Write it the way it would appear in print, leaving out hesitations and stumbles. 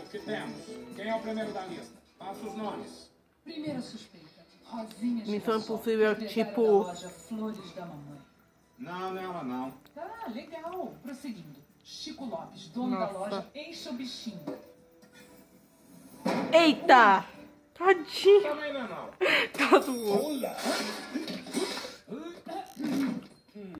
O que temos? Quem é o primeiro da lista? Passa os nomes. Primeira suspeita. Rosinha Missão Girassol, Impossível, proprietária tipo... da loja Flores da Mamãe. Não, ela não. Tá, legal. Prosseguindo. Chico Lopes, dono da loja Enche o Bichinho. Eita! Tadinho! Também não. Tá doendo. Olá!